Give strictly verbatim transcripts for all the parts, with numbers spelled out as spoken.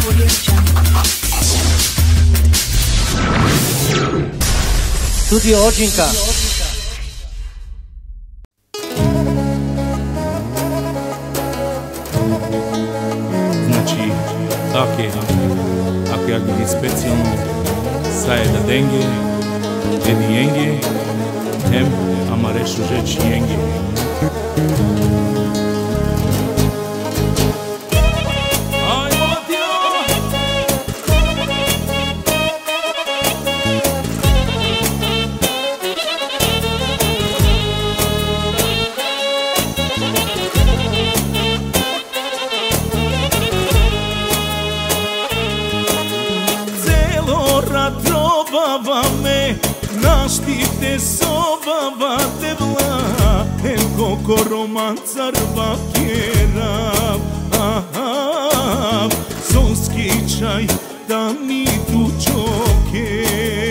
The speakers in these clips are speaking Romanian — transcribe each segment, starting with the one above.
Studio Ođinka. Znači, ake, ake agli specijalno, saje da denge, edi jenge, hem amarešu žeći jenge. Probava me, naštite sobava te vla, enko ko romancar vakera. Sonski čaj da mi tu čoke,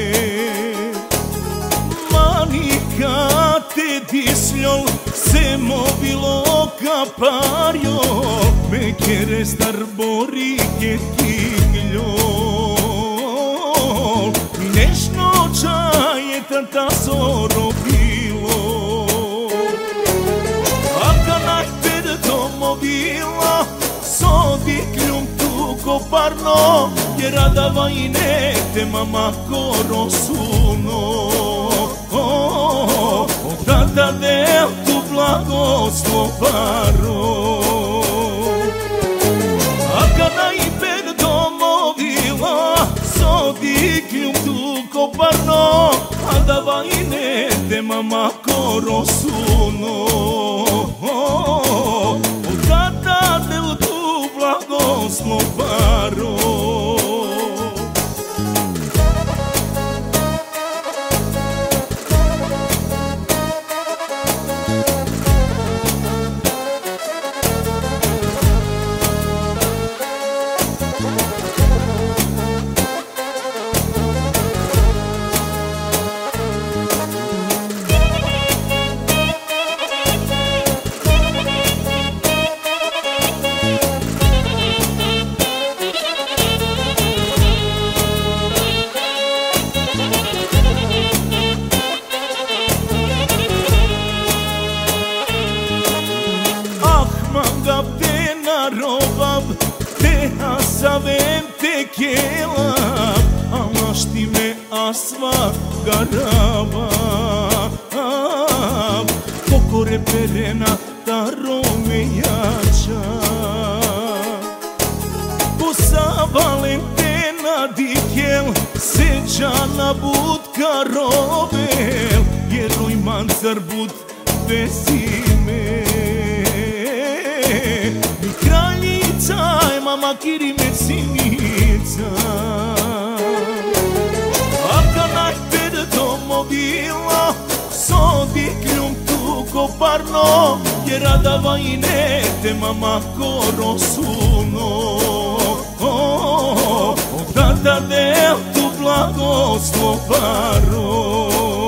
manika te disljol, se mobilo kapario, me kere star bori ke tigljo. Nešto čaje tanta zoro bilo, a kad najpred domo bila, sodi kljum tu koparno, jer radava i ne te mama koro suno. Od tata del tu blagoslov paro, a kad najpred domo bila, sodi kljum tu koparno, a dava i ne te mama koro suno. Od tata del tu blagoslov paro. Te asavem te kelap, ama šti me asva garava. Kokore perena ta rome jača, posa Valentena dikel, sećana budka rovel, jeroj mancar bud besime. Kraljica je mama kirime sinica, a kad najpred domo bila, sodi kljum tu koparno, jer radava i ne te mama koro suno. Od tata del tu blagoslov paro,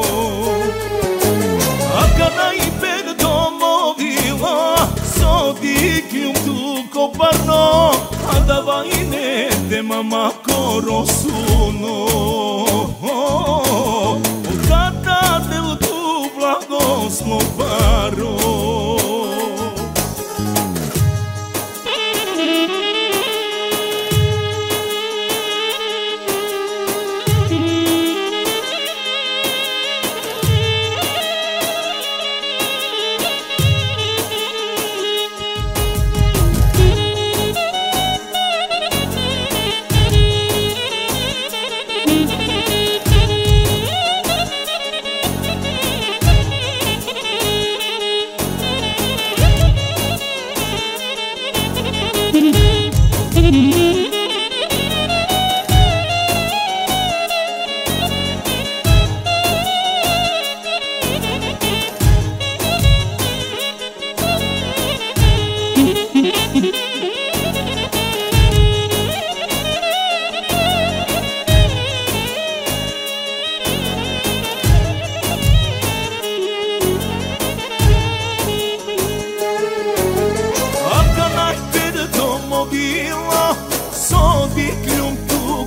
a kad najpred domo bila, sodi kljum tu koparno, a dava i ne te mama koro suno. Od tata del tu blagoslov paro.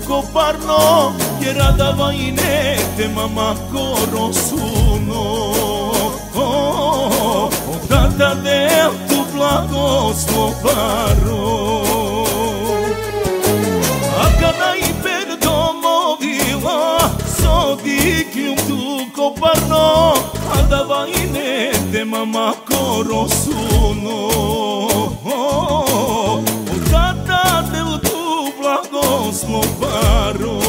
koparno je radava i ne te mama korosuno. O tata del tu blagoslov paro. A kada i per domovila sodikljum tu koparno, a dava i ne te mama korosuno. O tata del tu blagoslov paro.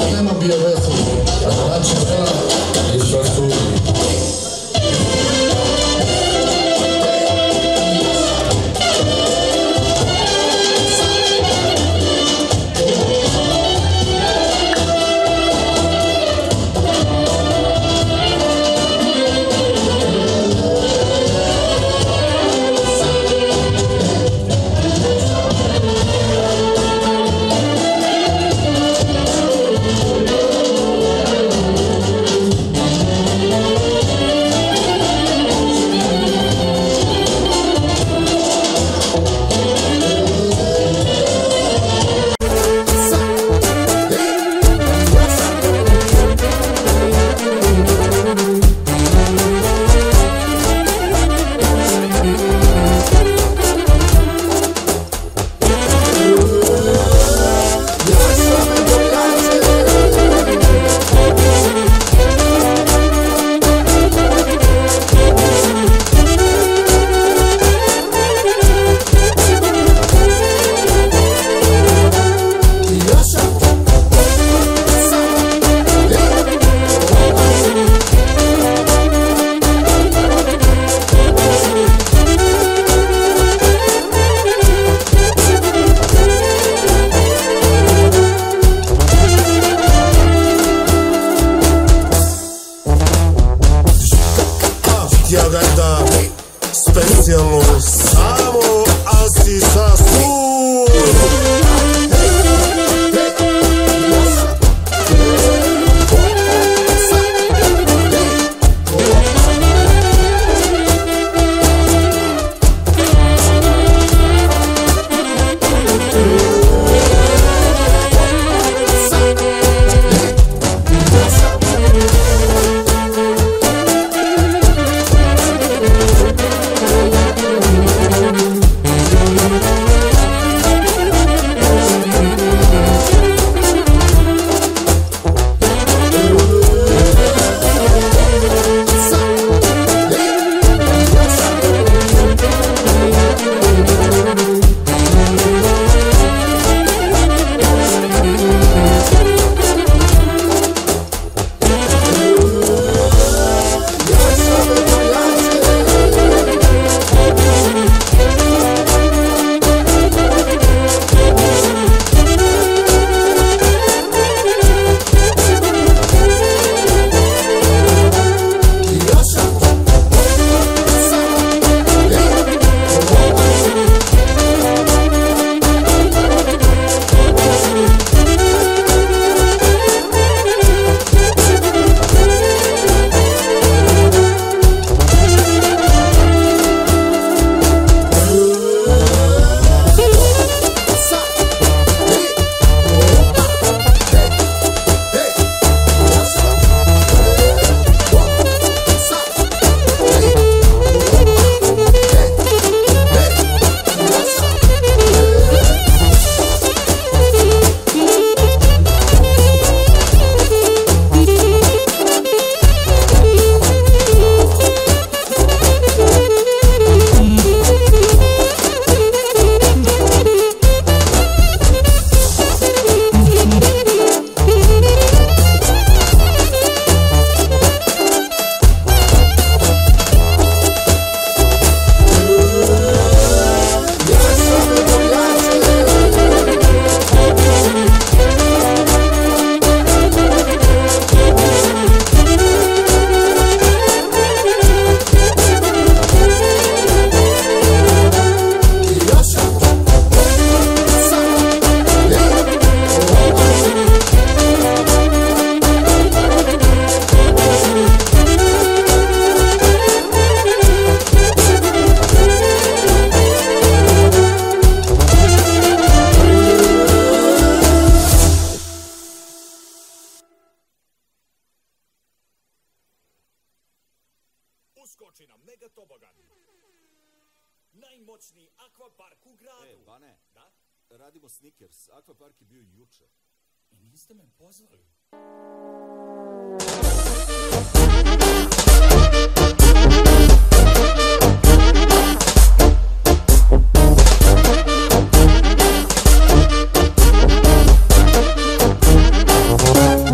nema bio vesel, a znači da, i šta su. Specijalno samo asi sa svoj. Uskoči na Mega Tobogan. Najmoćniji akvapark u gradu. E, Bane, Da? radimo Snickers. Akvapark je bio juče. I niste me pozvali. We'll be right back.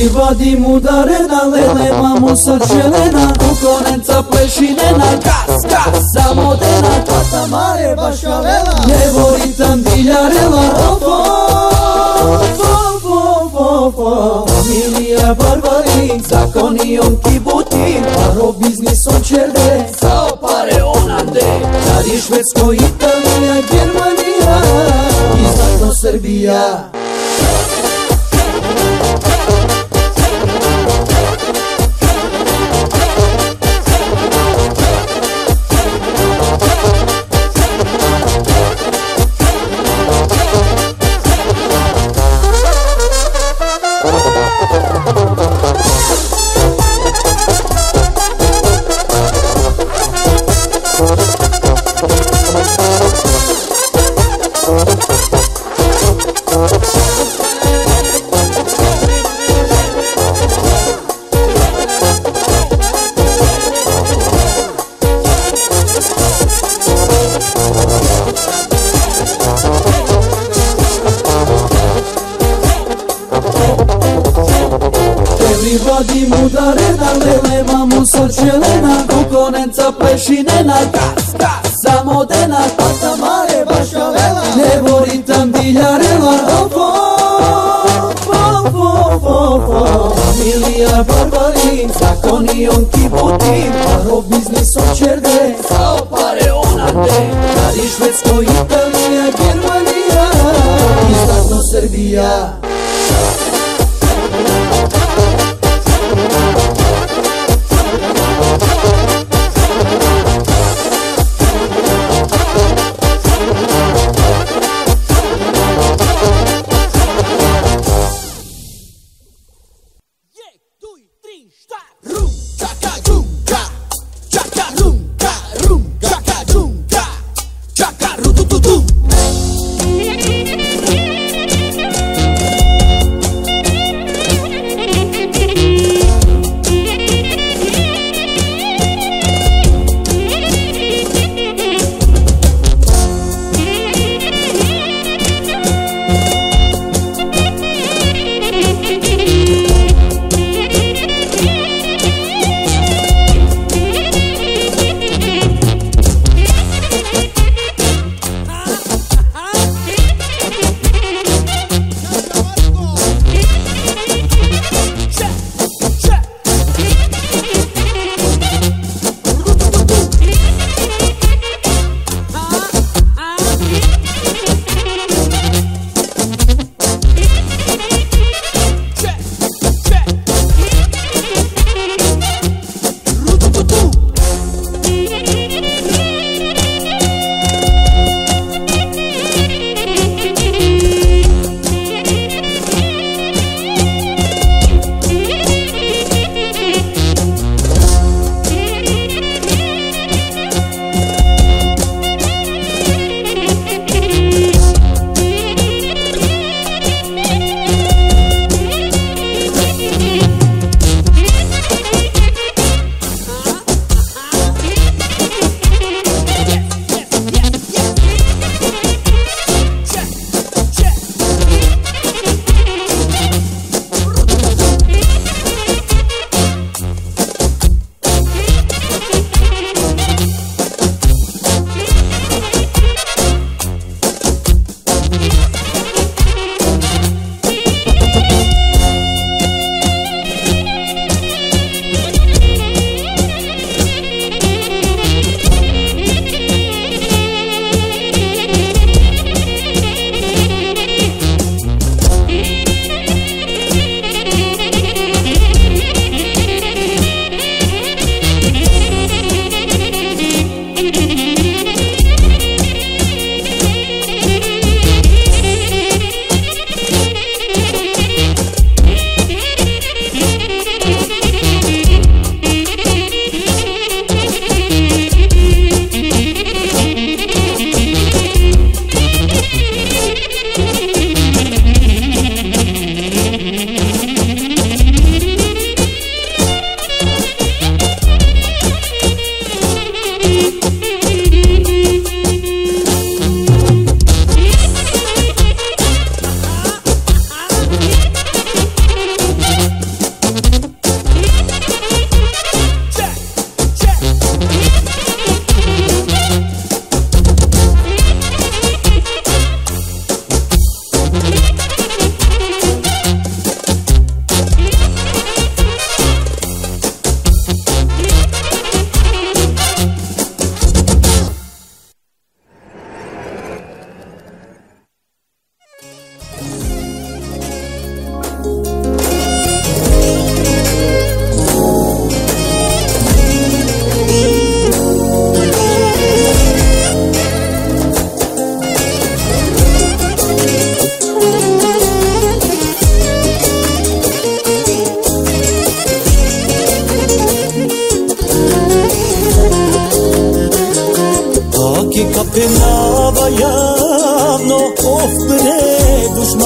Everybody mudarena, lele mamo sărcelena, concurența pleșinena, gas, gas, sa modena, toată mare bașalela, nevorită-n dilarela, ofo, ofo, ofo, ofo, familia barbari, zakonii on kibuti, paro biznis on cerde, sao pare onande, dari Švedsko, Italija, Germanija, iznadno Srbija. Everybody mudarena, lele mamo sărcelena, concurența pleșinena, gas, gas, sa modena, toată mare bașalela, nevorită-n dilarela, ofo, ofo, ofo, ofo, familia barbari, zakonii on kibuti, paro biznis on cerde, sao pare onande, dari Švedsko, Italija, Germanija, iznadno Srbija.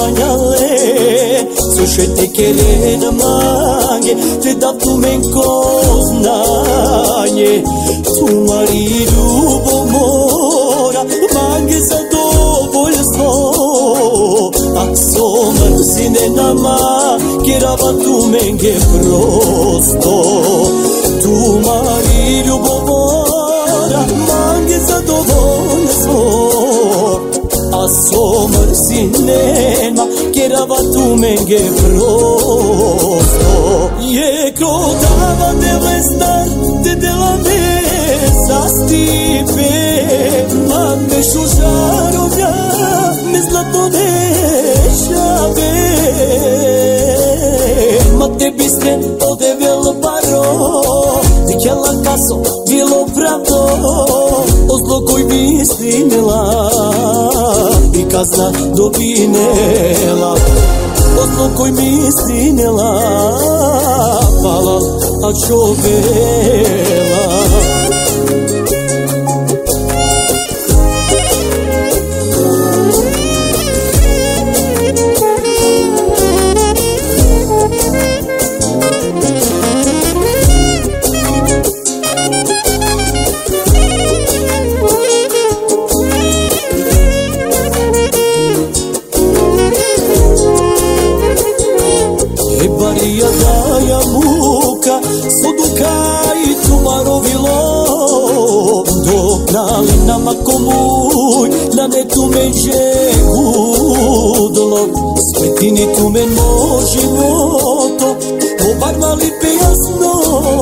sanjale Slušaj te kere na mange Te da tu menko znanje Tumari ljubomora Mange zadovoljstvo Ak so mrzine nama Kerava tu menge prosto Tumari ljubomora Mange zadovoljstvo A so mrzinema Kerava tu menge prosto Je krodava dele star Te dela me sastipe Ma me šužarovja Me zlato dešave Ma te bistren odevel paro Ti kjela kaso bilo pravdo O zlo koji bi istinila I kazna dobinela O zlo koji bi istinila Pala, a čovela Daja muka, soduka I tumarovilo Dok nalinama komuj Na netu međe gudlo Svetini tu men mo životo Obarvali pe jasno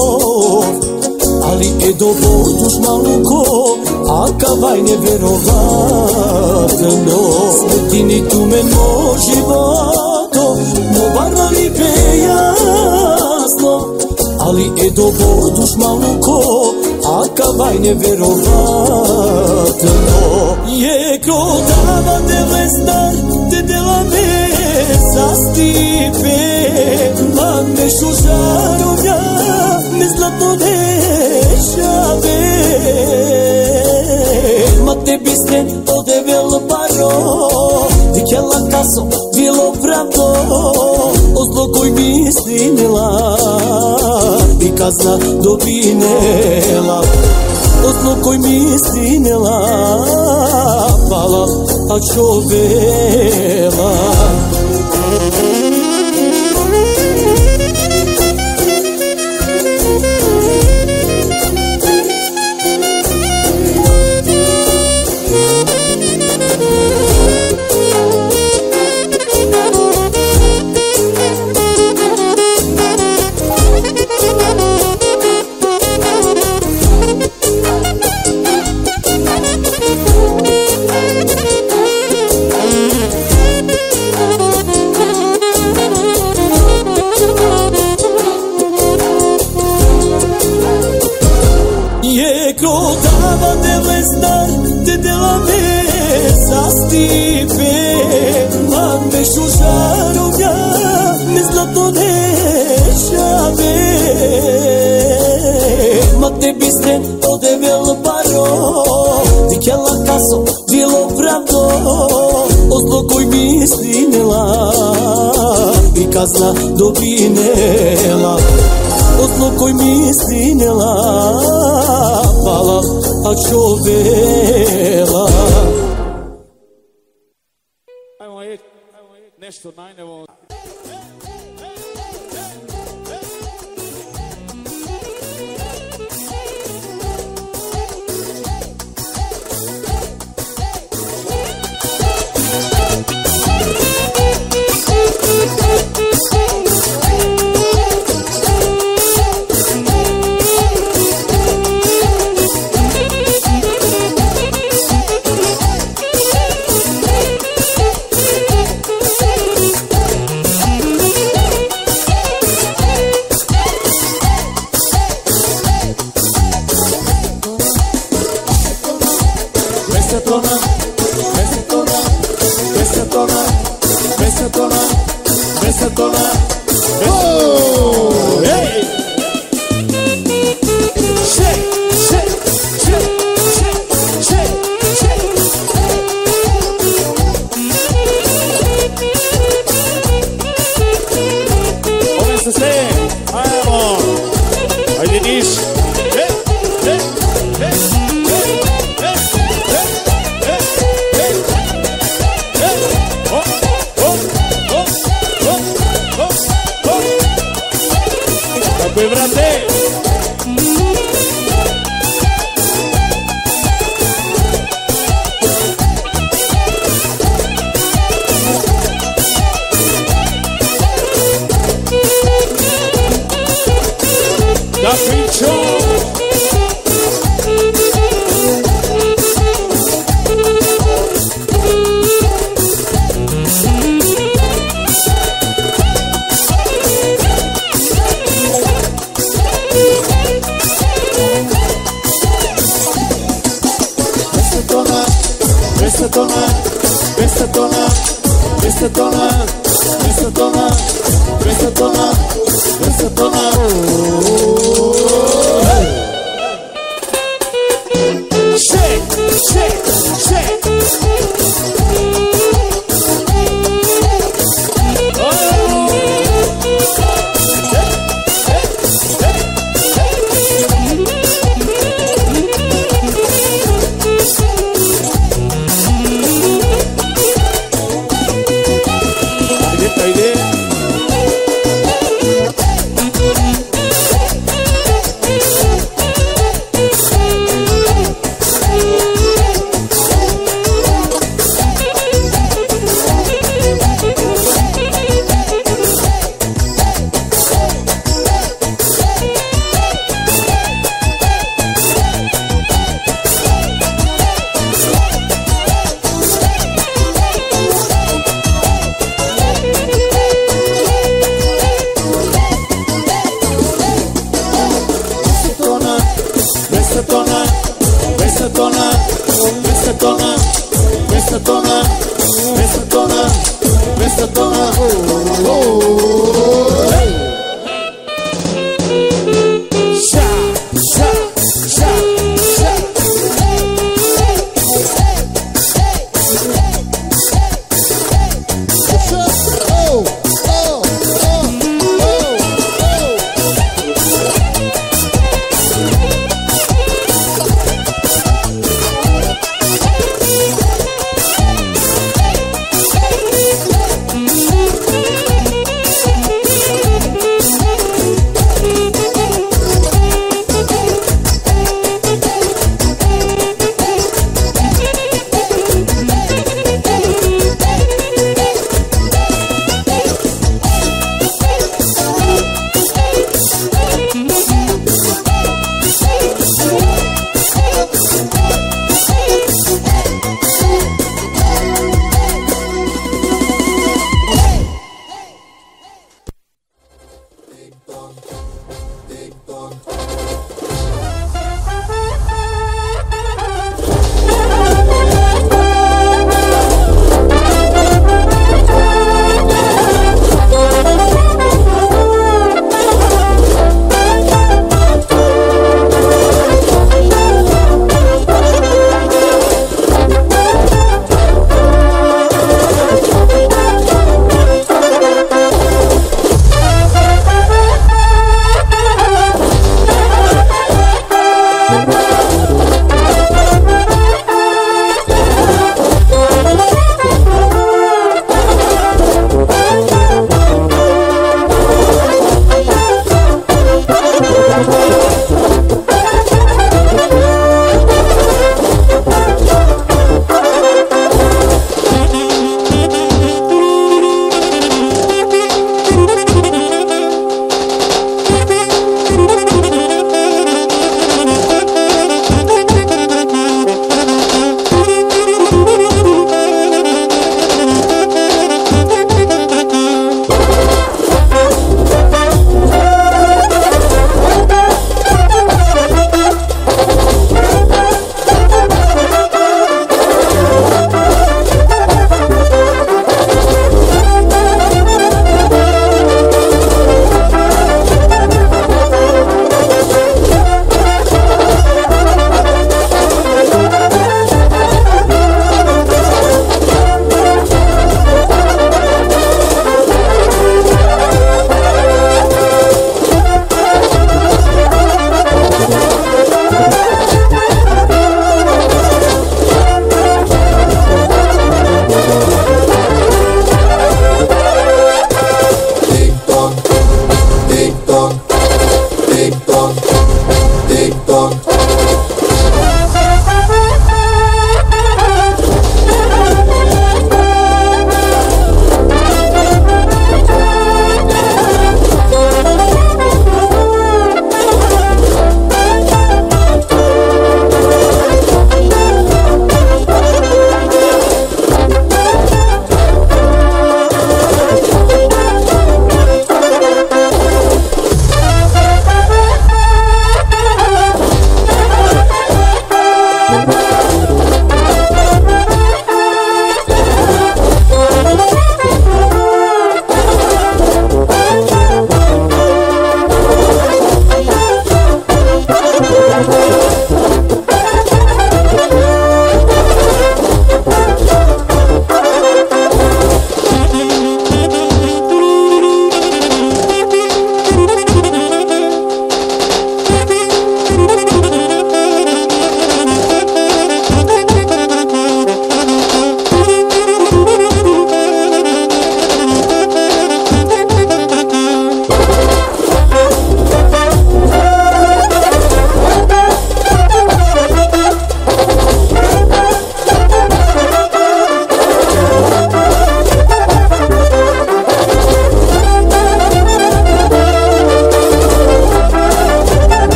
Ali e do boduš maluko A kavaj nevjerovatno Svetini tu men mo životo Obarvali pe jasno Ali e do boduš maluko A kavaj nevjerovatno Je krodava dele star Te dela me sastipe Ma me šužarovja Me zlato dešave Ma te bistren odevel paro Ti kjela kaso bilo pravdo O zlo koji bi istinila I kazna dobinela O zlo koji bi istinila Pala, a čovela Krodava dele star Te dela me sastipe Ma me šužarovja Me zlato dešave Ma te bistren odevel paro Ti kjela kaso bilo pravdo O zlo koji bi istinila I kazna dobinela O zlo koji mi istinela Pala, a čovela Ajmo nešto najnevo esta tona, esta tona, esta tona, esta tona, esta tona. Shake, shake, shake.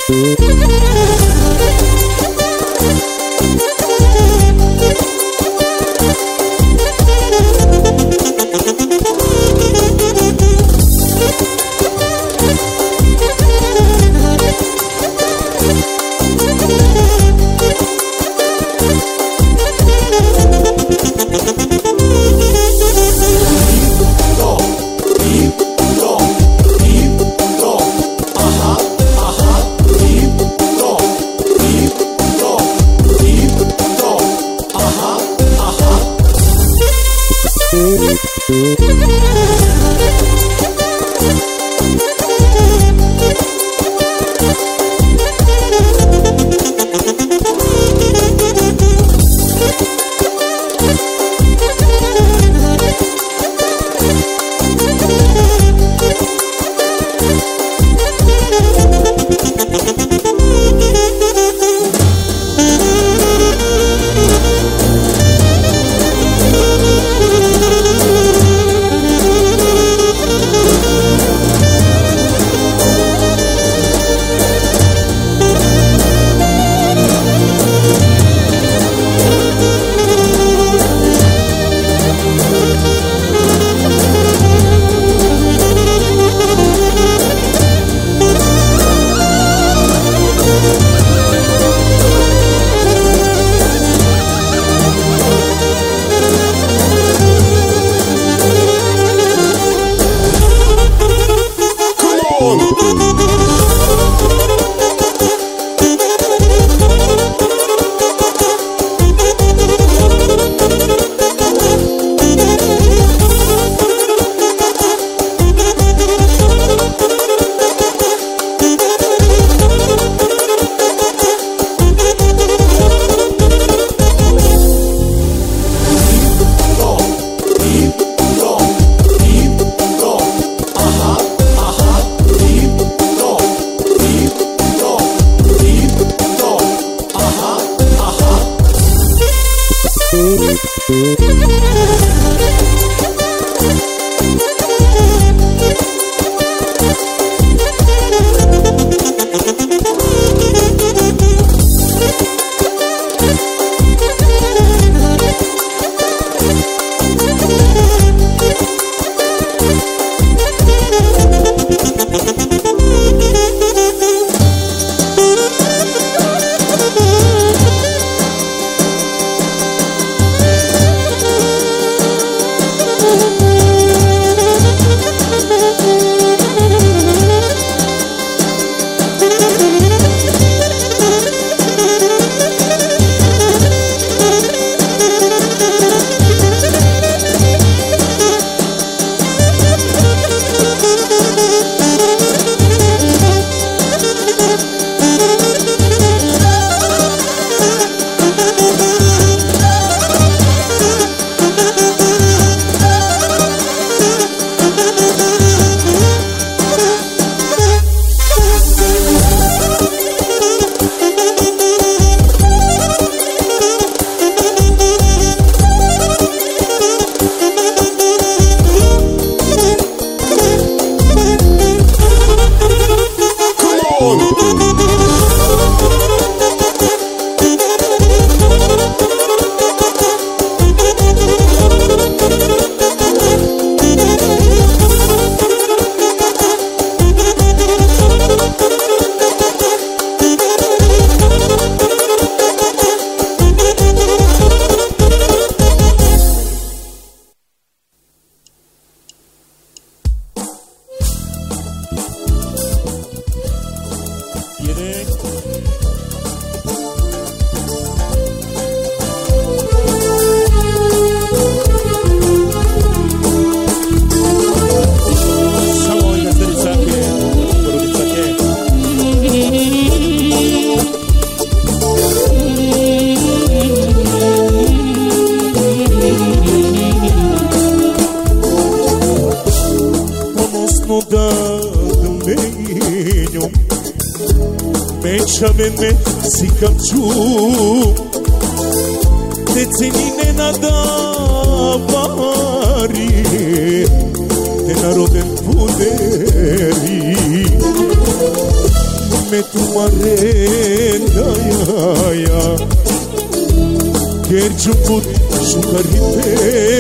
Mene sikam ću te cenine nadavari te naroden puderi me tu marenda ja Ker ću put šukarite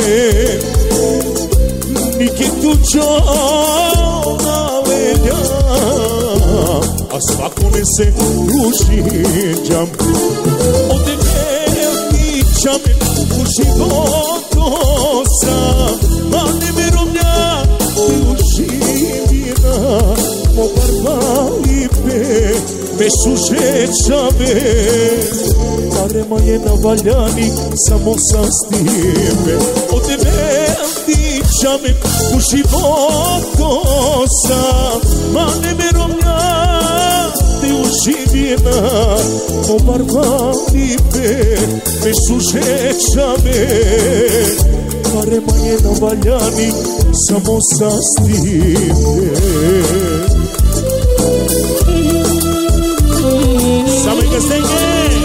Nike tu čona leđa A svakome se ušiđam Od velkića me u životu sam A ne me rovnja ti uživina Mo barvalipe me sužećave Parema je na valjani samo sa stime Od velkića me u životu sam Ma ne me rovnja ti uživina Mo barvalipe me sužećave Parema je na valjani samo sa stime Samo i gastenje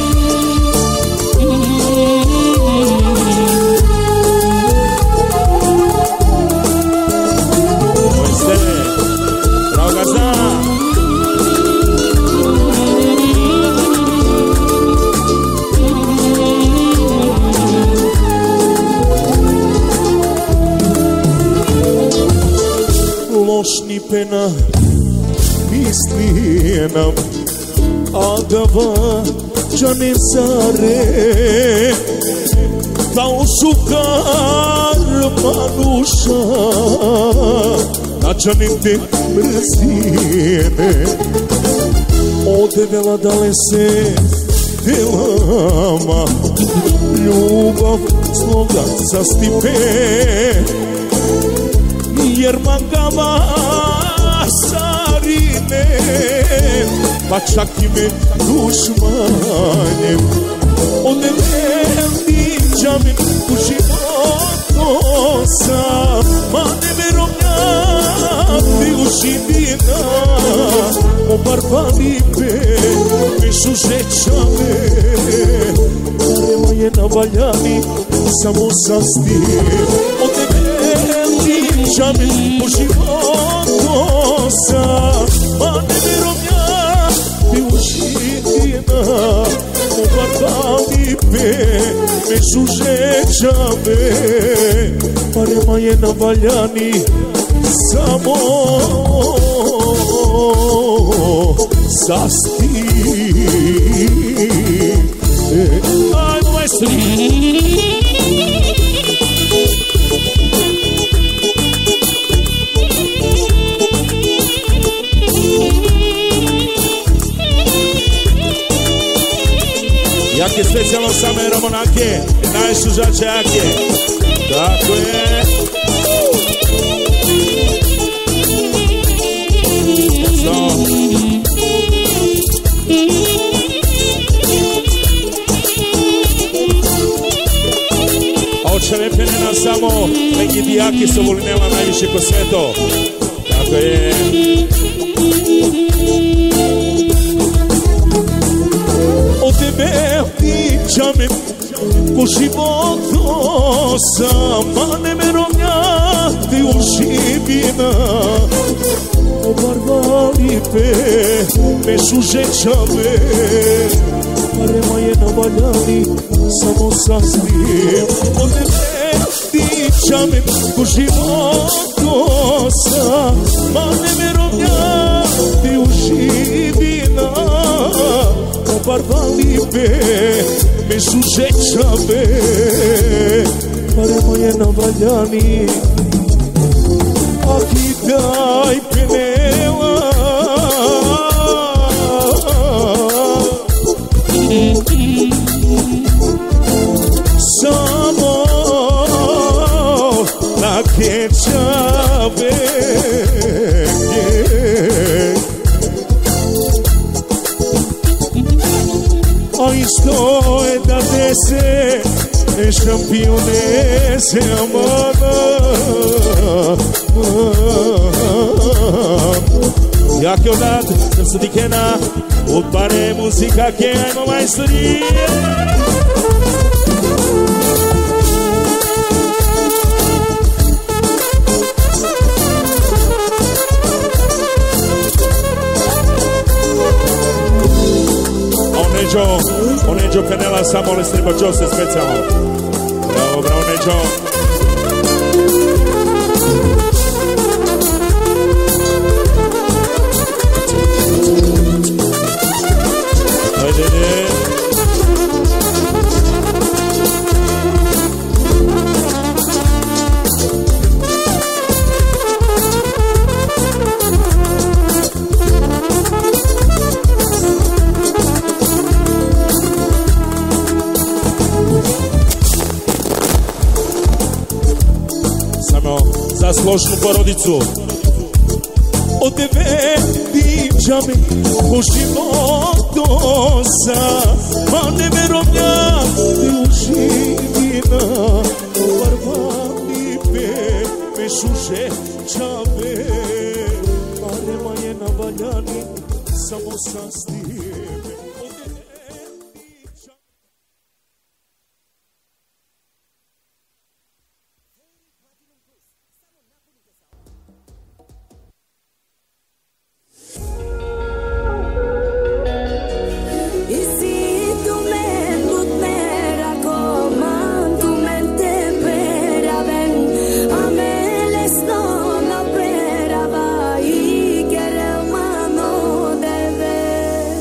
Mojste, bravo gazda Lošni pena misli nam A da vađane zare Kao šukar manuša Načanim te mrzine Odevela dale se delama Ljubav sloga sa stipe Jer magama sarine Pa čak i me dušmanjem Od velkića me u životu sam Ma ne me rovnjati u živina O barvalipe me sužećave Parema je na valjani samo sa stim Od velkića me u životu sam Ma ne me rovnjati u živina O barvalipe me sužećave Parema je na valjani samo sa stim Ajmo majstri Jake specijalno same Ramonake, najsužače jake. Tako je. So. A očeve penena samo neki dijaki su volinela najviše ko sveto. Tako je. O tebe pričam po životu sama ne me rovnjati u živina O barvalipe me sužećave Parema je na valjani samo sa stim O tebe pričam po životu sama ne me rovnjati u živina Barvalipe me sužećave Parema je na valjani Aki daj penela Samo na kečave A isto je da dese šampionese amana Jake odad, da se dikena Od pare muzika ke ajmo majstori Neđo, o Neđo Kanela, samo lesni bačose specijalno. Bravo, bravo Neđo. Ajde, ne. Za složnu porodicu. Od tebe diđa mi po životosa, a ne verovnja te uživina. Varvani pe, me šuže čave, parema je na valjani, samo sa stime. Deve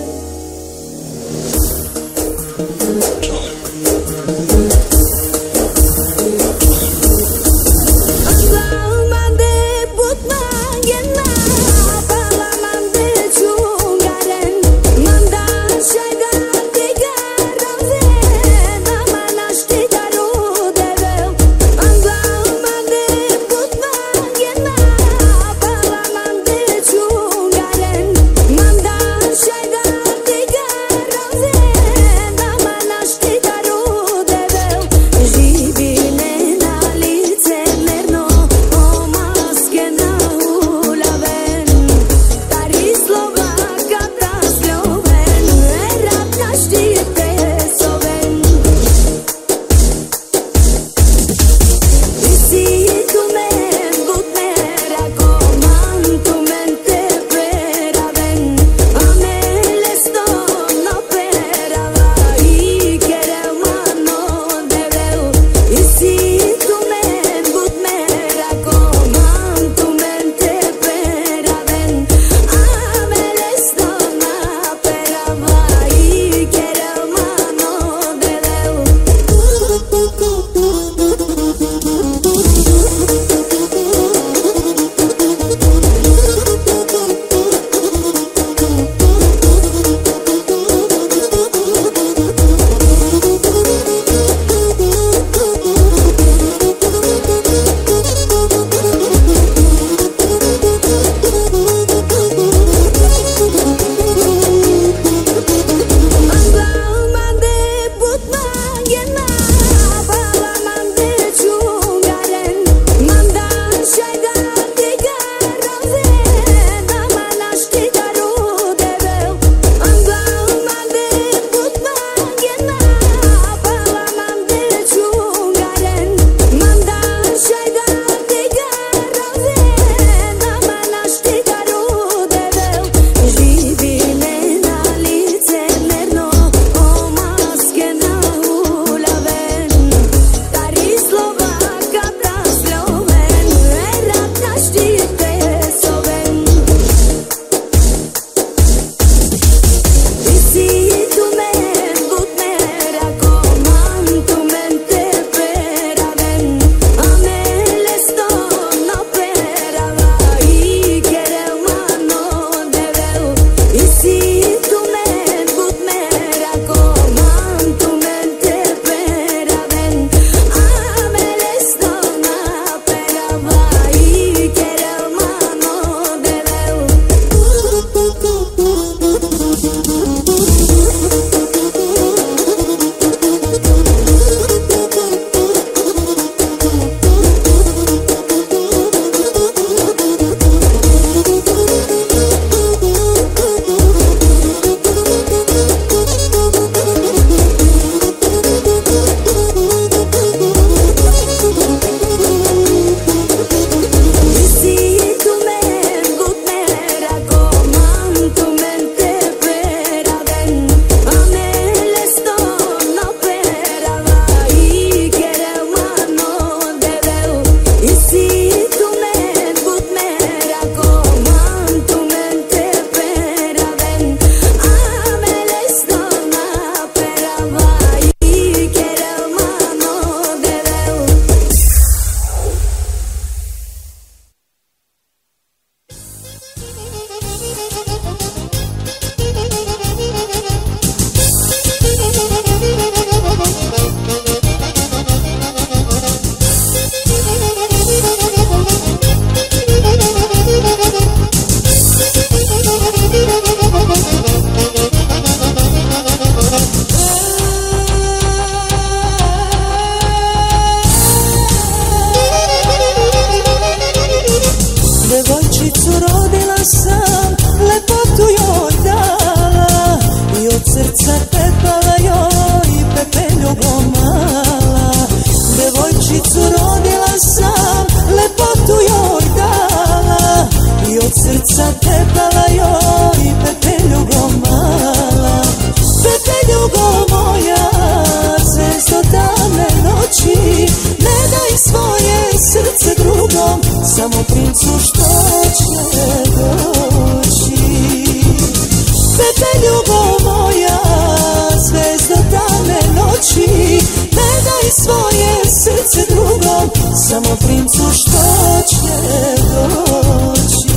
samo princu što će doći. Tebe ljubav moja, zvezdo tamne noći, ne daj svoje srce drugom, samo princu što će doći.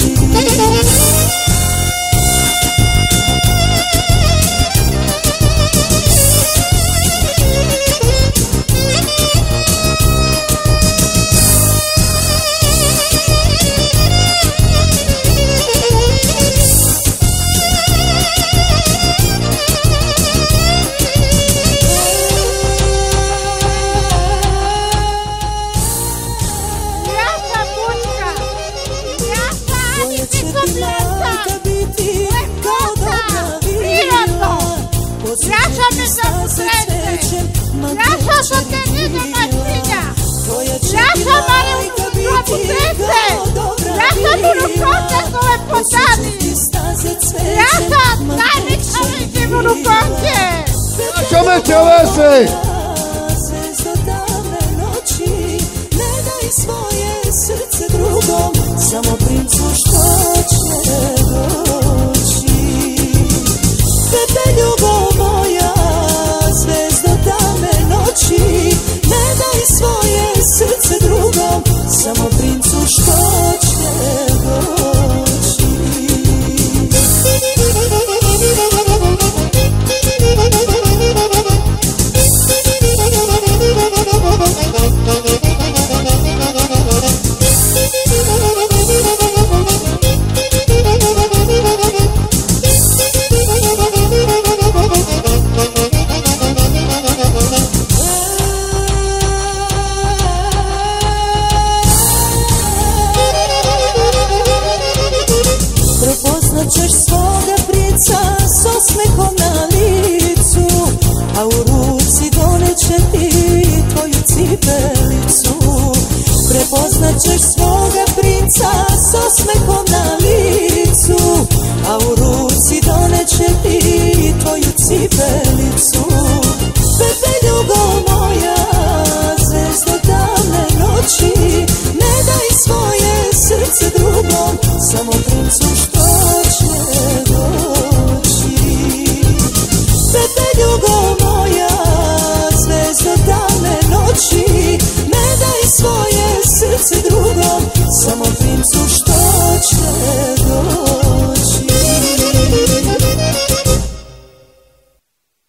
Čomete ovese! Zvezdo davne noći, ne daj svoje srce drugom, samo princu što će doći. Tebe ljubav moja, zvezdo davne noći, ne daj svoje srce drugom, samo princu što će doći. Ćeš svoga princa s osmehom na licu, a u ruci doneće ti tvoju cipelicu. Prepoznat ćeš svoga princa s osmehom na licu, a u ruci doneće ti tvoju cipelicu. Bebe ljubav moja, zvezdo davne noći, ne daj svoje srce drugom, samo princu što će doći. Bebe ljubav moja, zvezdo davne noći, ne daj svoje srce drugom, samo princu što će doći.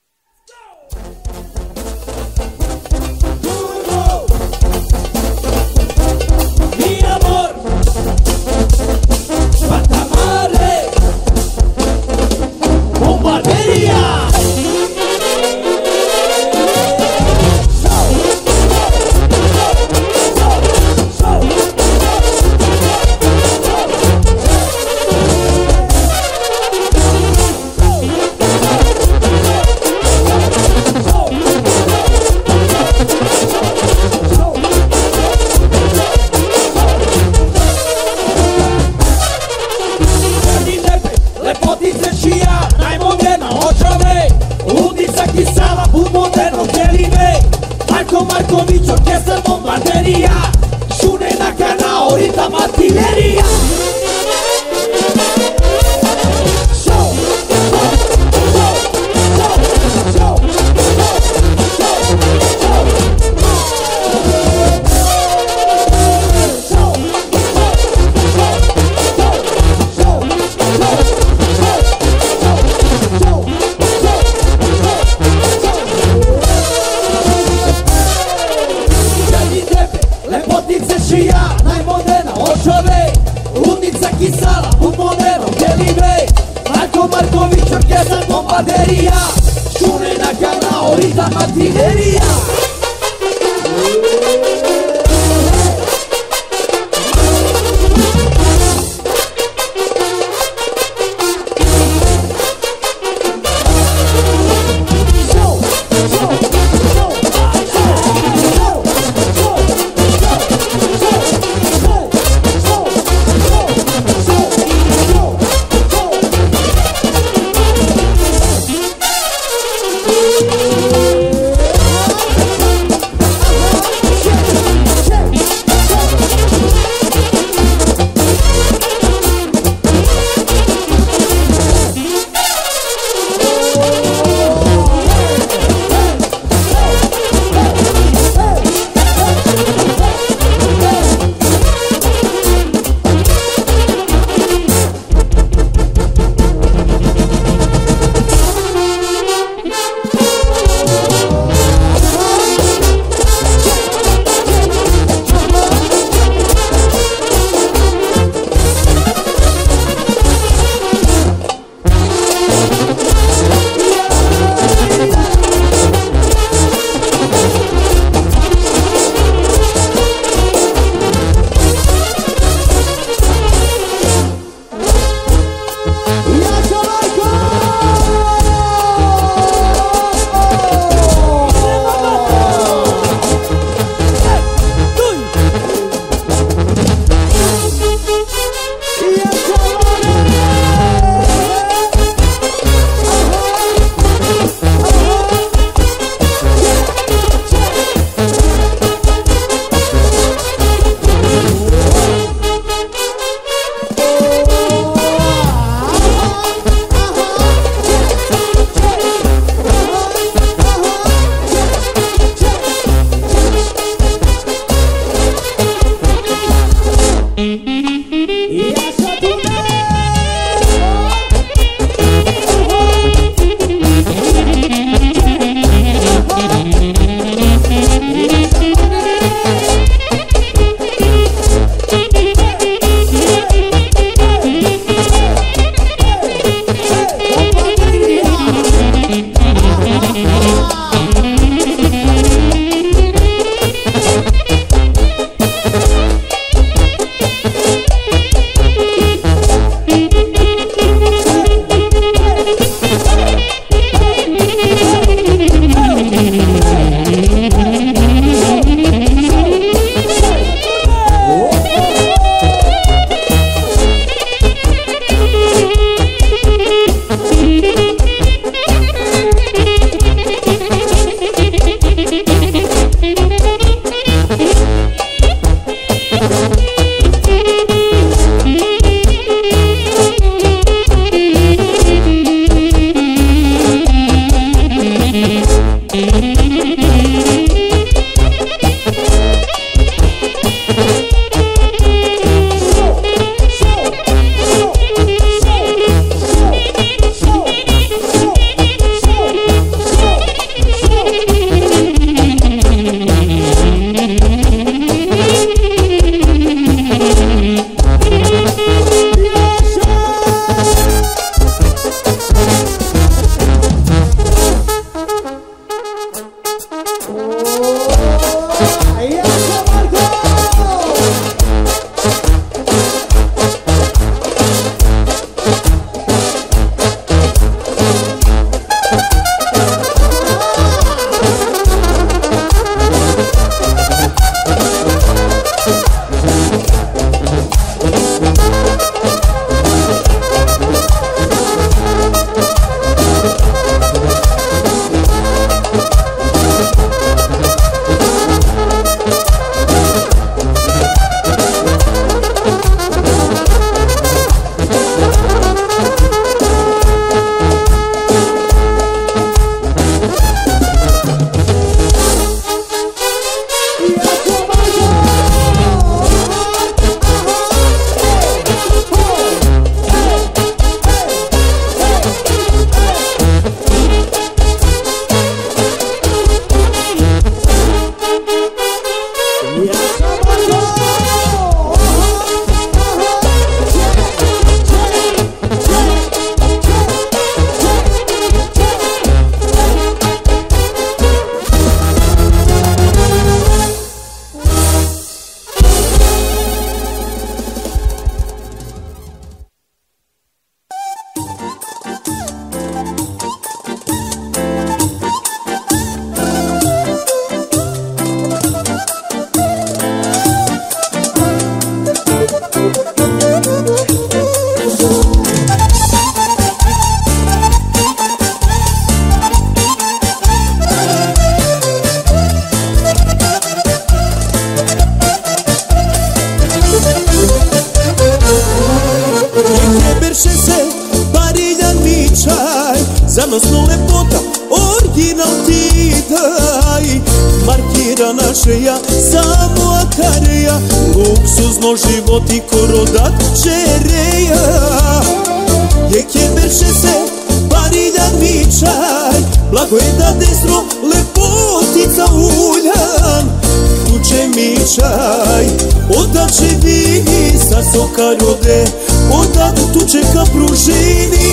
odnosno lepota, original ti daj. Markira naša samo akareja, luksuzno životi korodat čereja. Jeke berše se bariljan vičaj, blago je da destro lepotica uljan. Tuče mičaj, odat će vini sa soka rode, odat tuče ka pružini.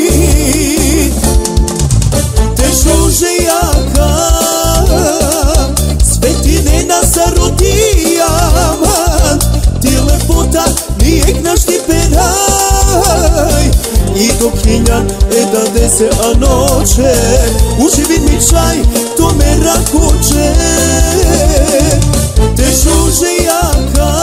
Težo žejaka, svetine nas rodijama, ti lepota nijek naš ti peraj. I dok hinjan e dade se a noće, uživin mi čaj, to me rakoče. Težo žejaka,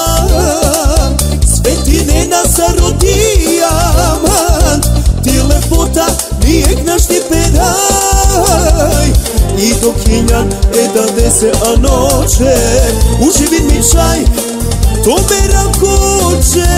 svetine nas rodijama, ti lepota nijek naš ti peraj. I dok hinjan e dade se a noće, uživin mi čaj, to me rakoče.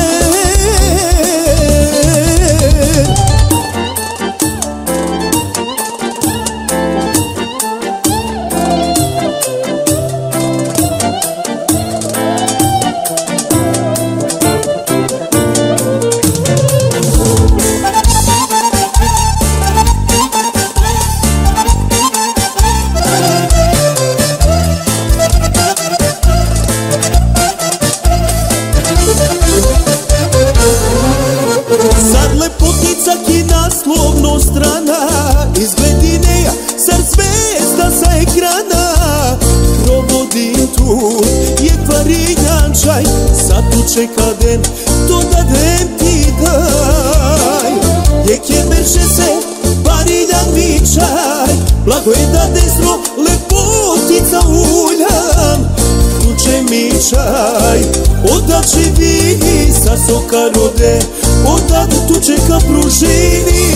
Čeka den, to dadem ti daj. Jeke berše se bariljan vičaj, blago je da destro lepotica uljan. Tuče mičaj, odat će vini sa soka rode, odat tuče ka pružini.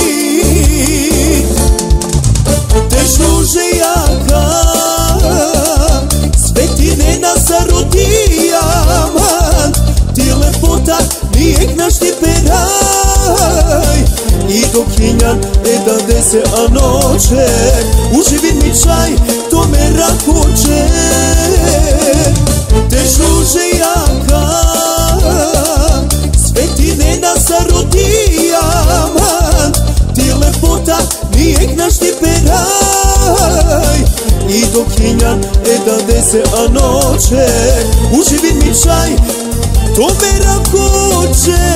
Težo žejaka, svetine nas rodijama, ti lepota nijek naš ti peraj. I dok hinjan e dade se a noće, uživin mi čaj, to me rakoče. Težo žejaka, svetine nas rodijama, ti lepota nijek naš ti peraj. I dok hinjan e dade se a noće, uživin mi čaj, to me rakoče.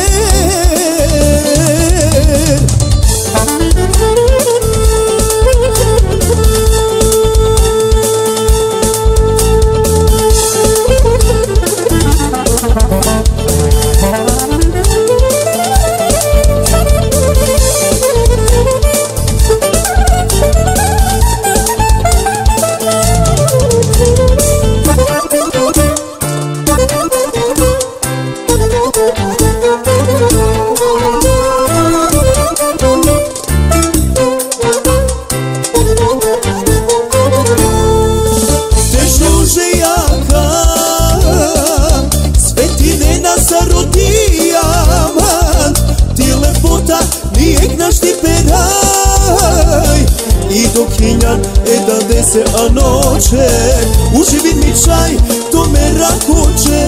E dade se a noće, uživin mi čaj, to me rakoče.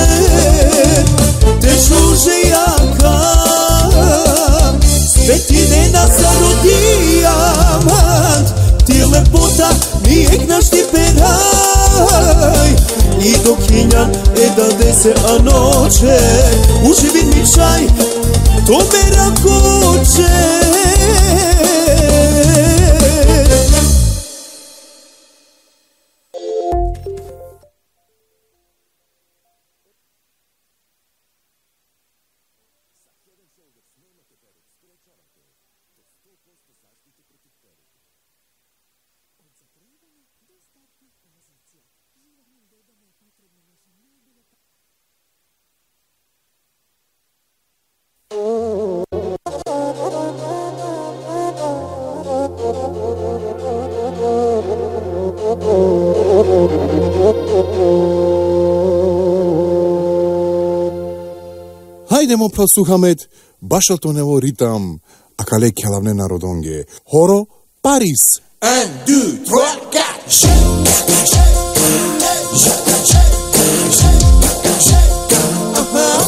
Težo žejaka, svetine nas rodijama, ti lepota nijek naš ti peraj. I dok hinjan e dade se a noće, uživin mi čaj, to me rakoče. Hajdemo prosúchame Bašaltonevo ritam akale kjalavne narodonge. Horo, Paris! Un, deux, trois, quatre. Shake, shake, shake, shake, shake, shake, shake. Uh-huh.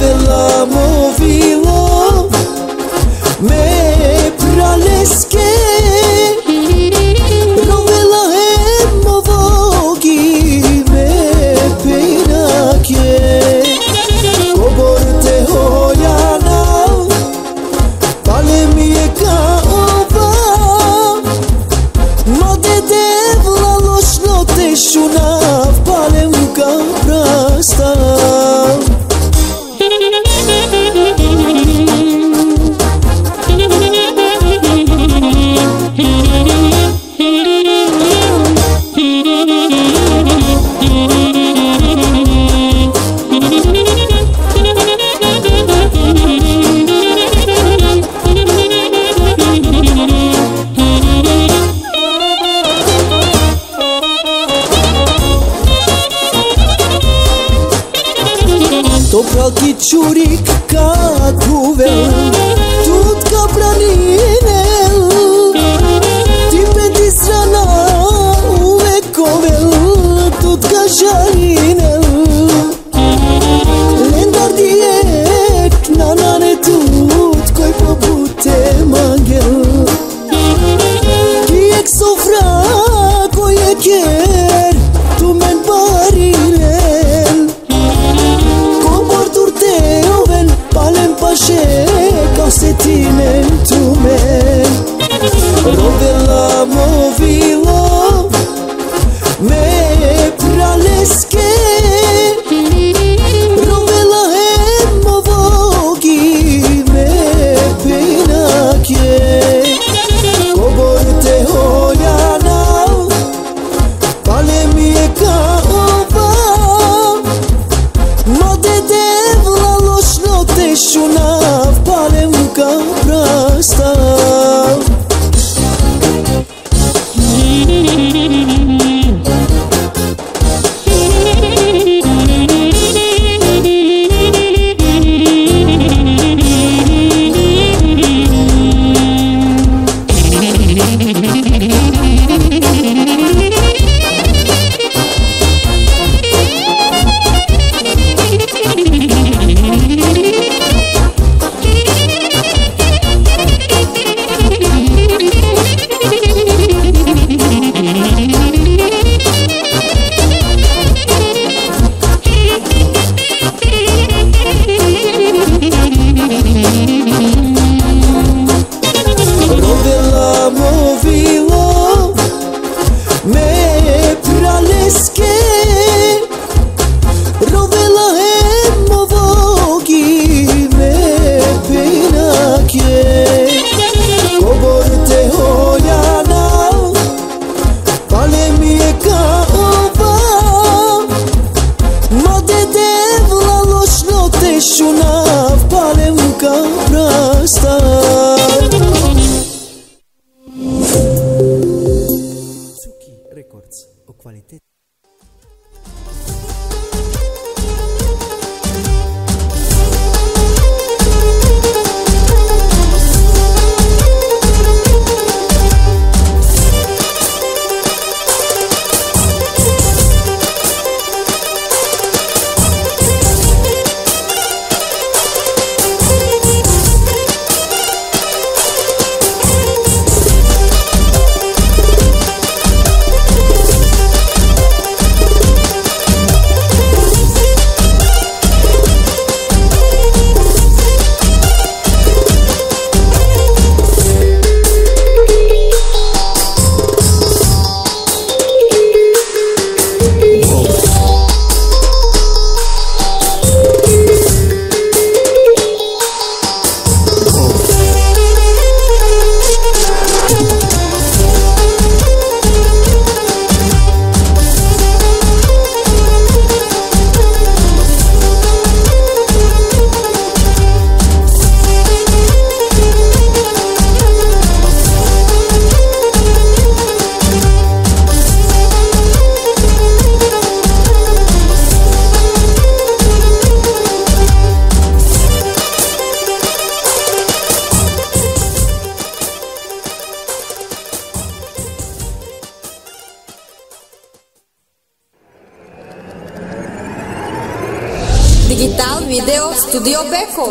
Rovela movilo me praleske Studio Beko.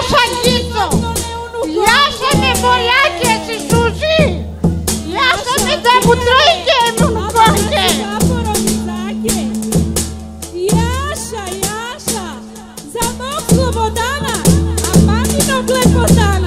Jaša Gico, Jaša me voljake si suži, Jaša me da mu trojke munkoke. Jaša, Jaša, za mog Slobodana, a maminog Lepotana.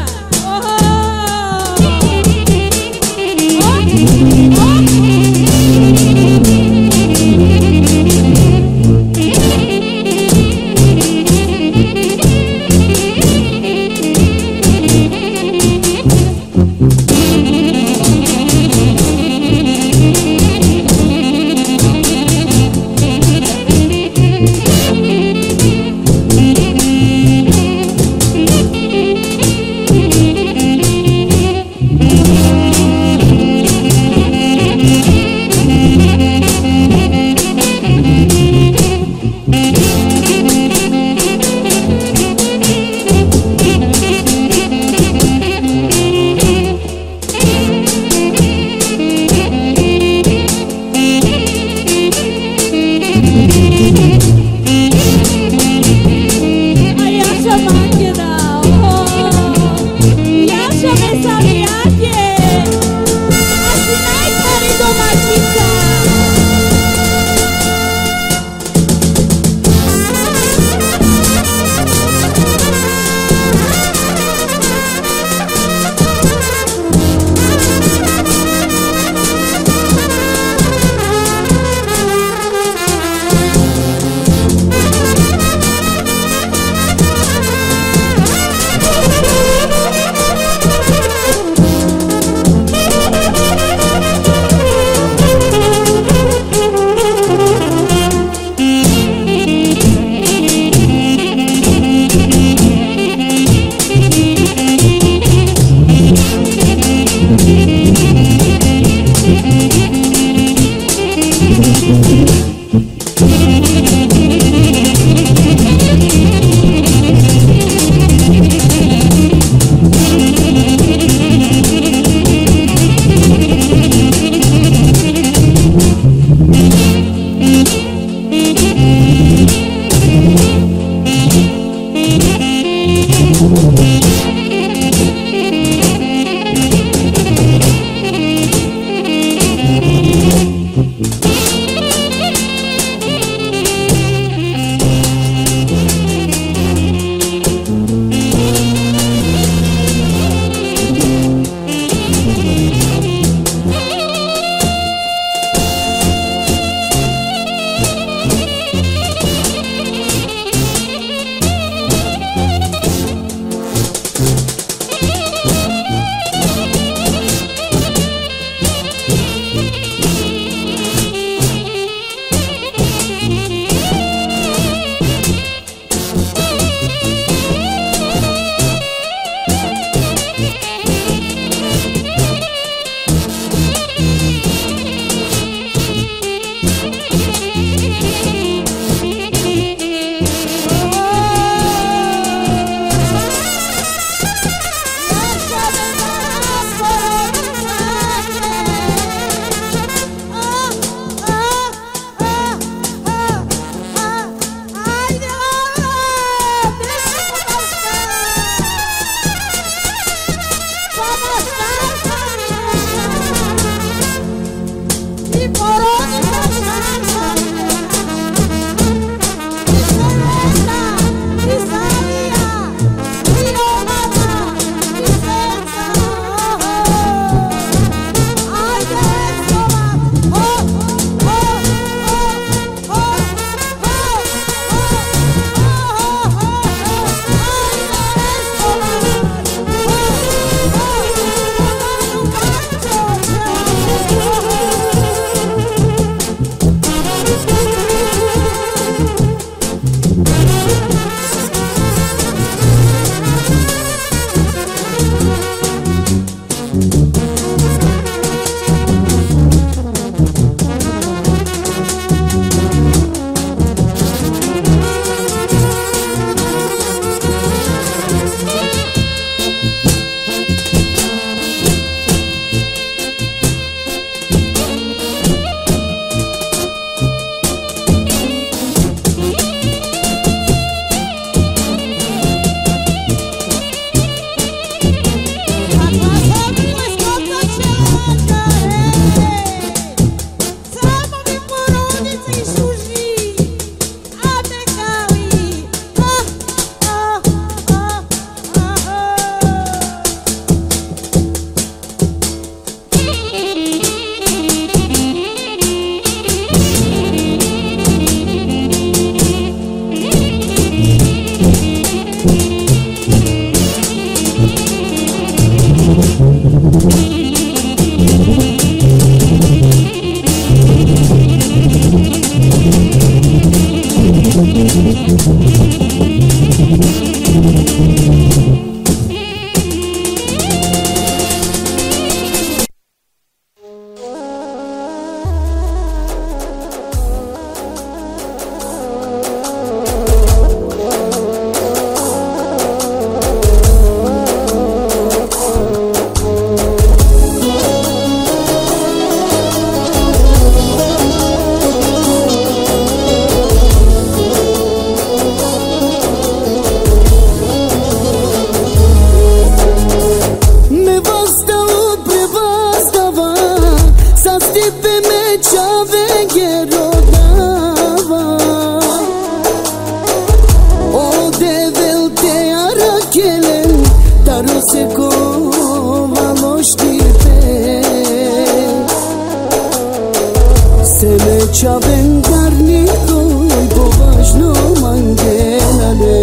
Meča vengarnikoj po važno mangenane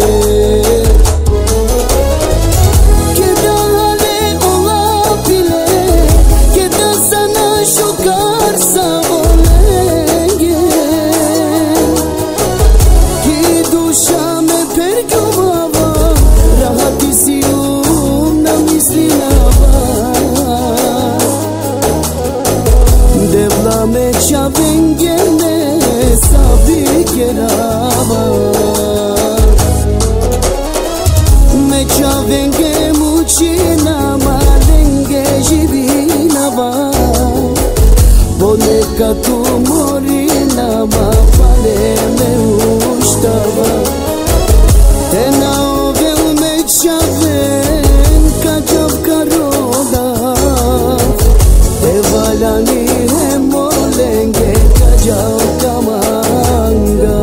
Kedale olapile Keda sana šukar sa volenge Ki duša me pergjuvava Rahati si umna misli na Devla meča vengene sabi kerava Meča venge mučina malenge živinava Poneka tu morinama pale me uštava Te na ove meča ven kačavka roda Te valjani molenge kajao kamanga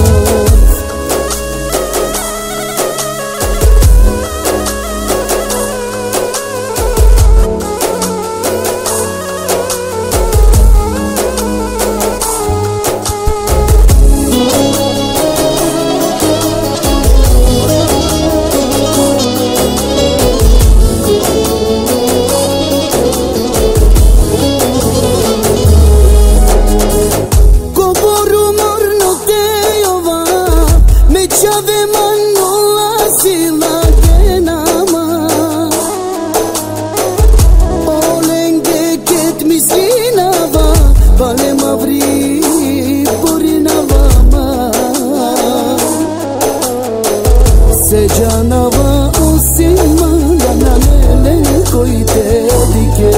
Sejanava osima na nele koi te dike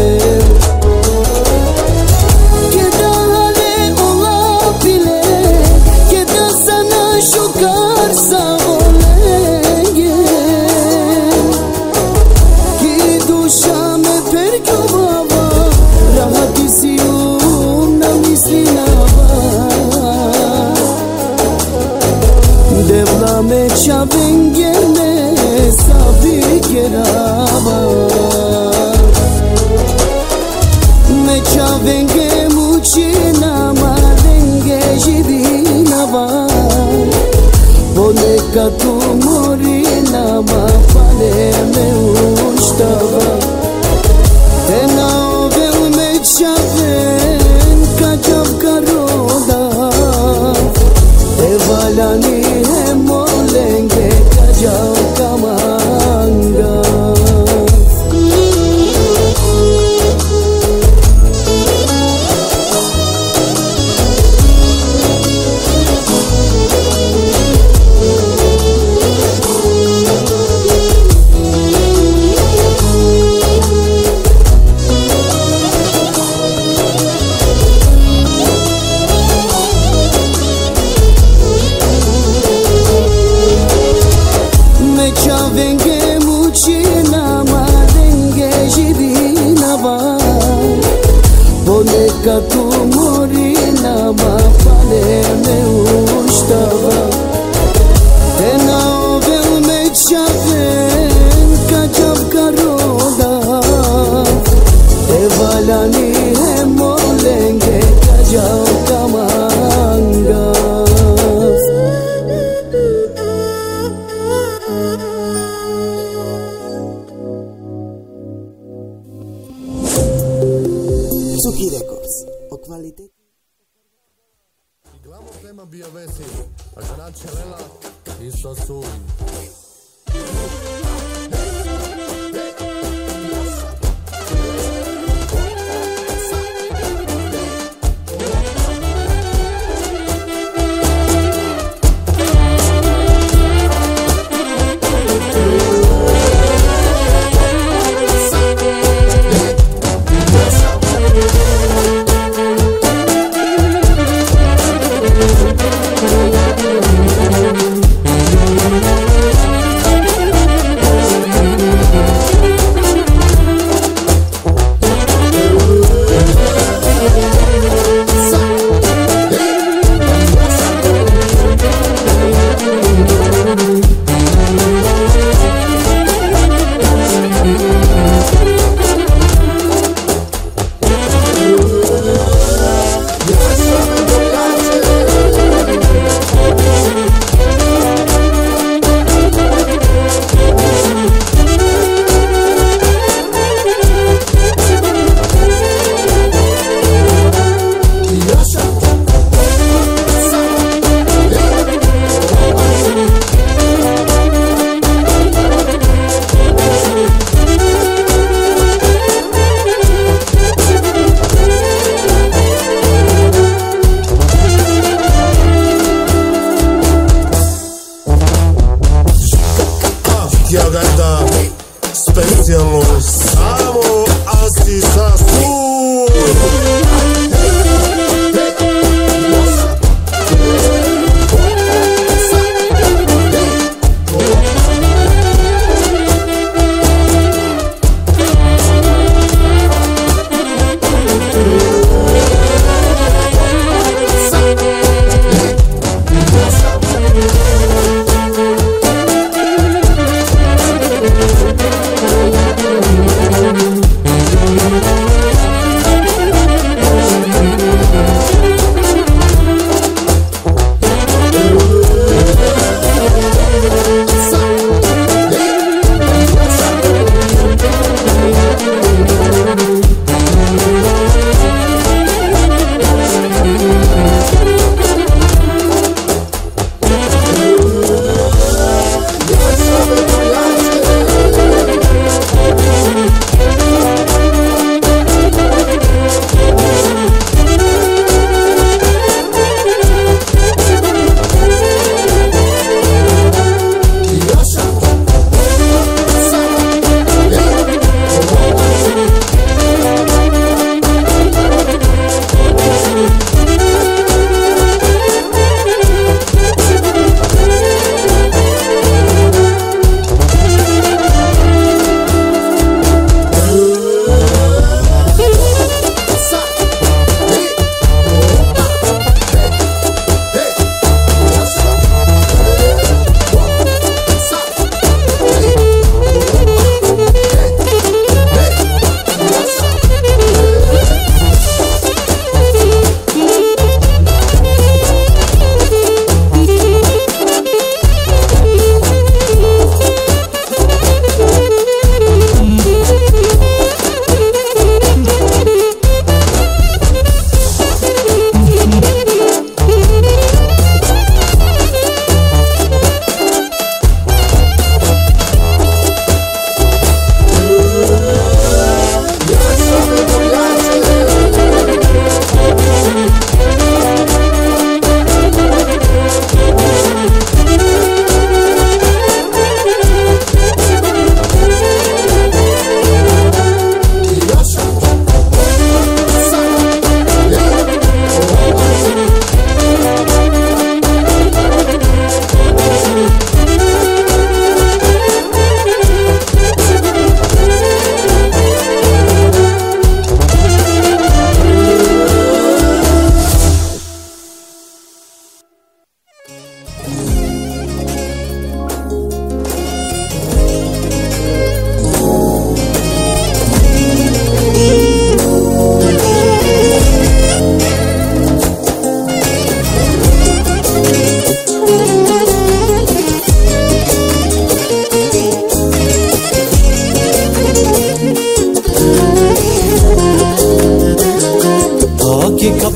Kedale olapile Keda sana šukar sa volenge Ki duša me pergjuvava Rahati si umna misli nava Devla meča vengene sabi kerava Meča venge mučina malenge živinava Poneka tu morinama pale me uštava Te na ove meča ven kačavka roda Te valjani molenge kajao kamanga Venge mučina malenge živinava Poneka tu morinama pale me uštava Te na ove meča ven kačavka roda Te valjani molenge kajao kamanga Suki Records, o kvaliteti. Glamo tema bio vesi, a grače lela i sosuj. We'll be right back.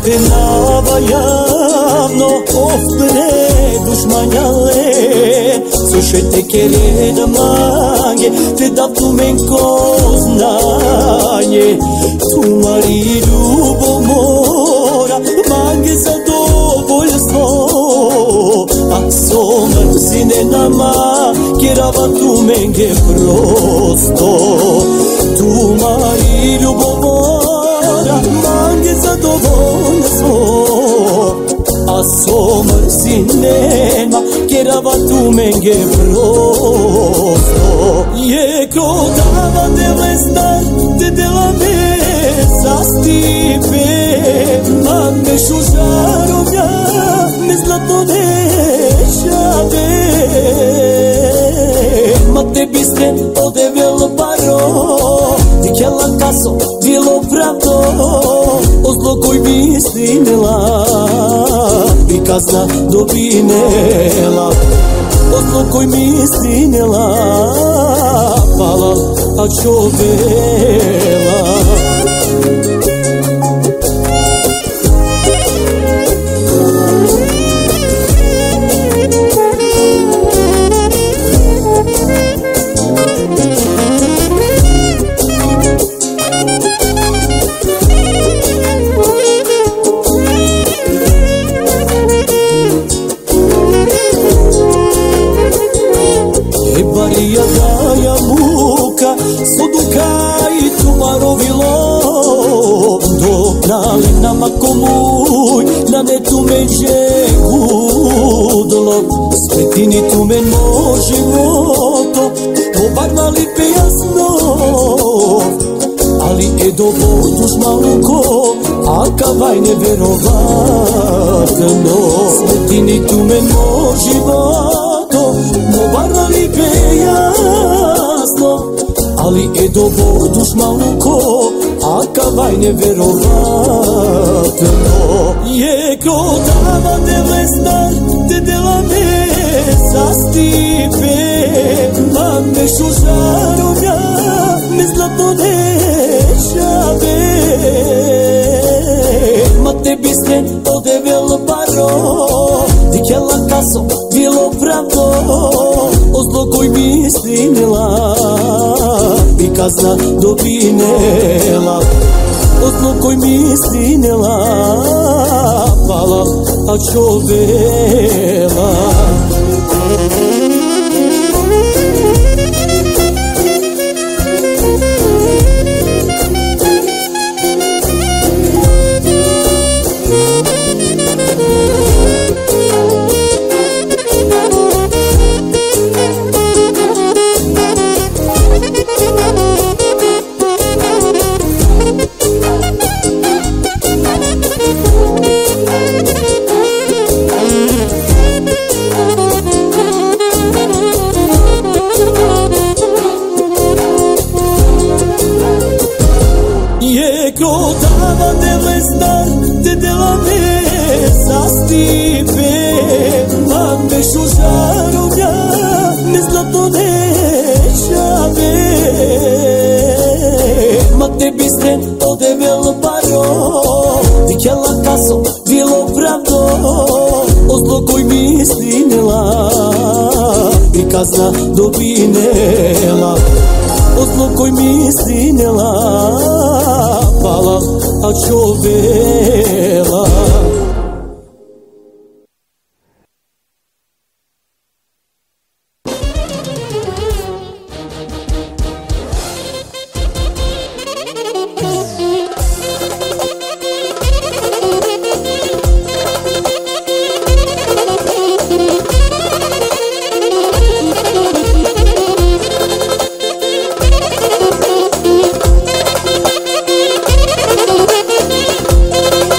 te nava javno, of bre dušmanjale, slušajte kere na mange, te da tu menko znanje, tu mari ljubomora, mange zadovoljstvo, a somar sine nama, kjerava tu menge prosto, tu mari ljubomora, mange zadovoljstvo, a somar sinema, kjerava tu menge prosto. Je ko dava dele star, te dela me zastipe, ma me šužarovja, me zlatno dešave. Ma te biste odevel baro, ti kjela kaso, bilo pravdo, o zlo koj bi stinela, i kazna dobinela. O zlo koj mi stinela, pala, a čovela. Barija daja muka, suduka i tumarovilo, dok nalenama komuj, na netu međe gudlo, svetini tu men može moto, obar mali pe jasno, ali e do voduš maluko, a kavaj neverovatno, svetini tu men može moto, obar mali pe jasno, ali e do voduš maluko, a kavaj neverovatno. Je ko dava dele star, te dela me zastipe, ma me šužarovja, me zlatno dešave. Ma te biste odevel baro, ti kjela kaso, bilo pravdo, o zlo koj bi stinela, i kazna dobinela. O zlo koj mi stinela, pala, a čovela. Ko dava dele star, te dela me zastipe, ma me šužarovja, me zlatno dešave. Ma te biste odevel baro, ti kjela kaso, bilo pravdo, o zlo koj mi stinela, i kazna dobinela. O zlo koj mi stinela, pala, a čovela. Thank you.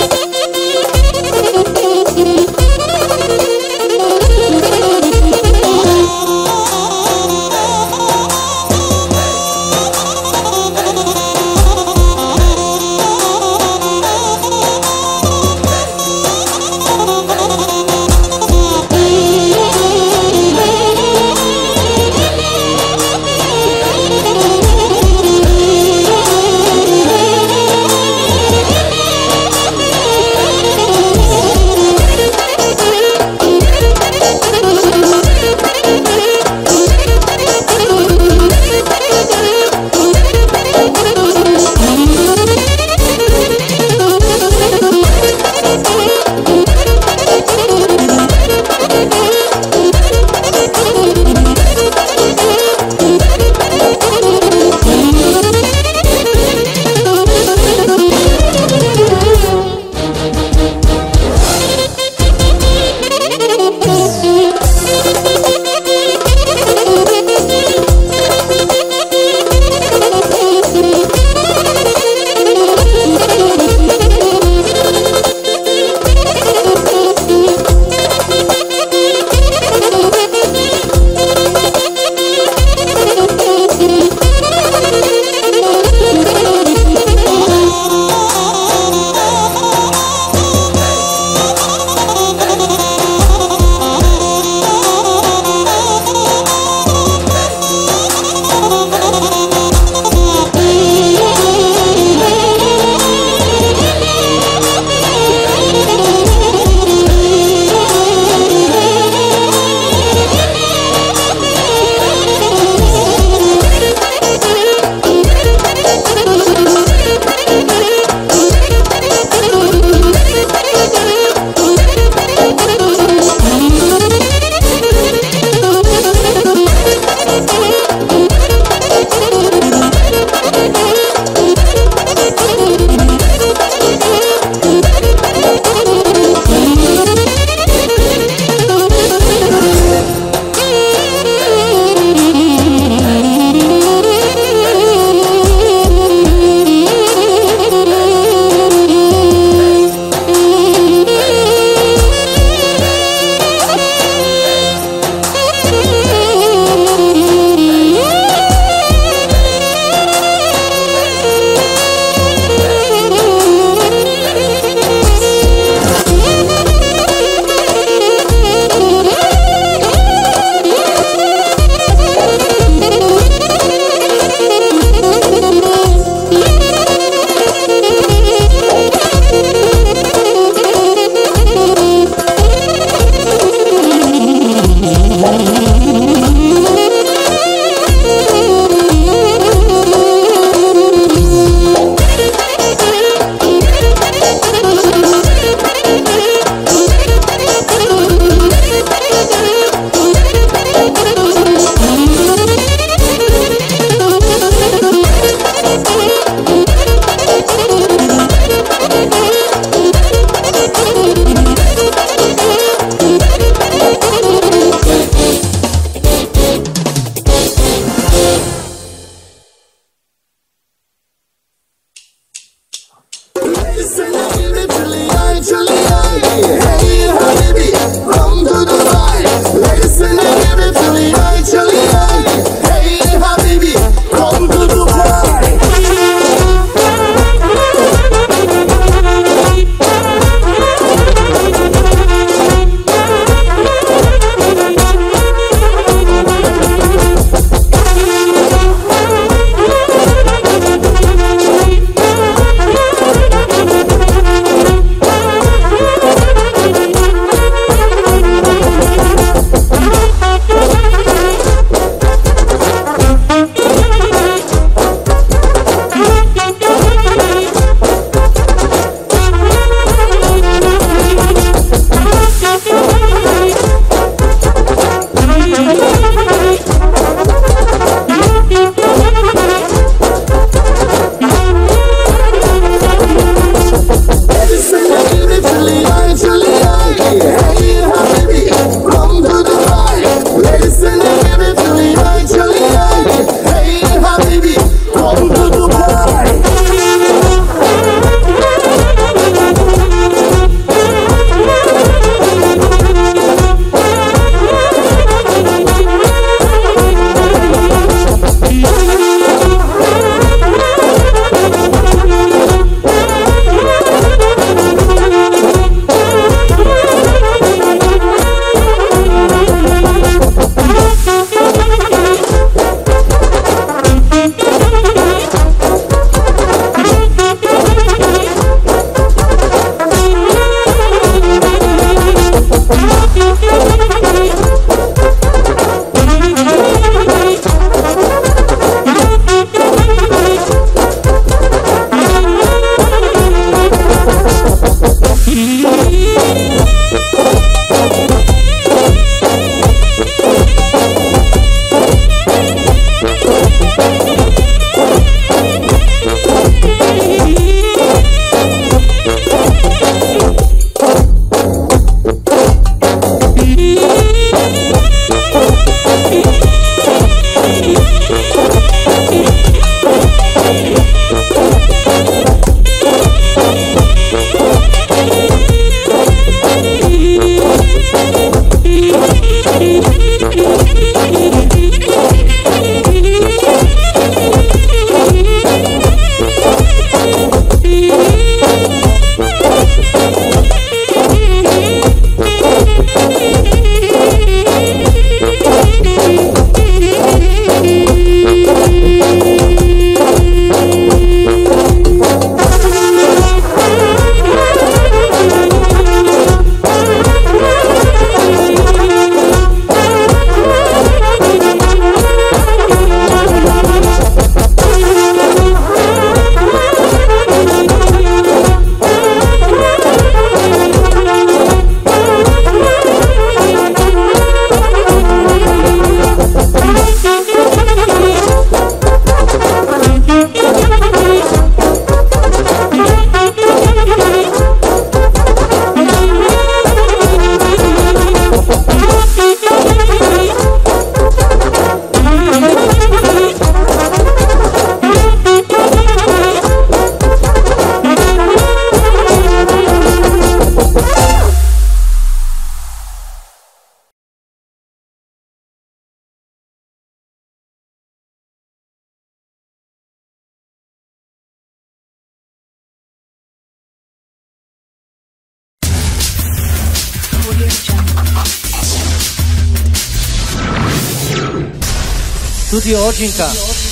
Studio Odžinka.